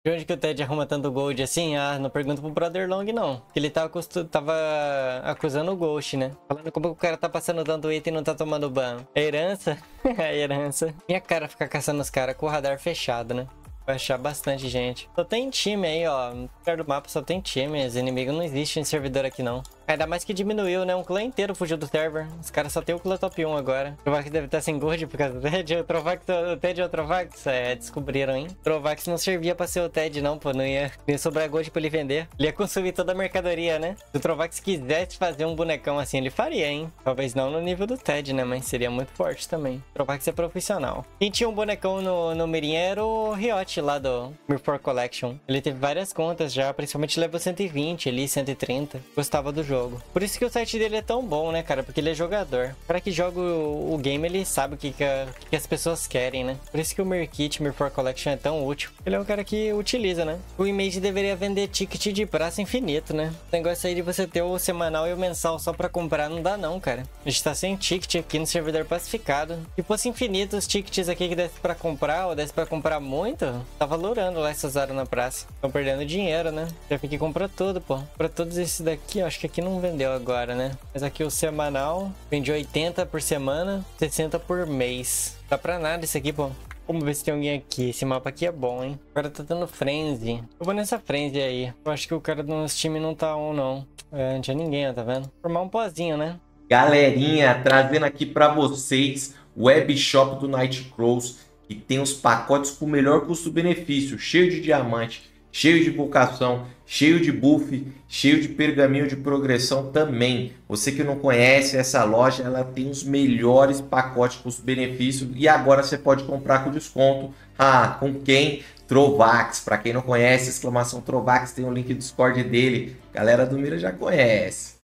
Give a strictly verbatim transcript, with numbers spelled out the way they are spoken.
De onde que o Ted arruma tanto gold assim? Ah, não pergunta pro Brother Long, não. Porque ele tava, acostu- tava acusando o Ghost, né? Falando como que o cara tá passando tanto item e não tá tomando ban. É herança? É herança. Minha cara ficar caçando os caras com o radar fechado, né? Vai achar bastante gente. Só tem time aí, ó. Perto do mapa só tem time. Os inimigos não existem em servidor aqui, não. Ainda mais que diminuiu, né? Um clã inteiro fugiu do server. Os caras só tem o clã top um agora. O Trovax deve estar sem gold por causa do Ted. O Trovax, o Ted é o Trovax. É, descobriram, hein? O Trovax não servia pra ser o Ted, não, pô. Não ia, não ia sobrar gold pra ele vender. Ele ia consumir toda a mercadoria, né? Se o Trovax quisesse fazer um bonecão assim, ele faria, hein? Talvez não no nível do Ted, né? Mas seria muito forte também. O Trovax é profissional. Quem tinha um bonecão no, no Mirim era o Riot lá do Mirror Collection. Ele teve várias contas já, principalmente level cento e vinte ali, cento e trinta. Gostava do jogo. Por isso que o site dele é tão bom, né, cara? Porque ele é jogador. O cara que joga o, o game, ele sabe o que, que, a, que as pessoas querem, né? Por isso que o Mirkit, Mirror Collection é tão útil. Ele é um cara que utiliza, né? O Image deveria vender ticket de praça infinito, né? O negócio aí de você ter o semanal e o mensal só pra comprar não dá não, cara. A gente tá sem ticket aqui no servidor pacificado. Se fosse infinito os tickets aqui que desse pra comprar, ou desse pra comprar muito, tá valorando lá essas áreas na praça. Estão perdendo dinheiro, né? Já fiquei comprar tudo, pô. Pra todos esses daqui, eu acho que aqui não vendeu agora, né? Mas aqui o semanal vende oitenta por semana, sessenta por mês. Dá pra nada isso aqui, pô. Vamos ver se tem alguém aqui. Esse mapa aqui é bom, hein? O cara tá dando frenzy. Eu vou nessa frenzy aí. Eu acho que o cara do nosso time não tá on, não. É, não tinha ninguém, ó, tá vendo? Formar um pozinho, né? Galerinha, trazendo aqui para vocês o web shop do Nightcrawls, que tem os pacotes com o melhor custo-benefício, cheio de diamante, cheio de vocação, cheio de buff, cheio de pergaminho de progressão também. Você que não conhece essa loja, ela tem os melhores pacotes custo-benefício e agora você pode comprar com desconto. Ah, com quem? Trovax. Para quem não conhece, exclamação Trovax, tem o link do Discord dele. Galera do Mira já conhece.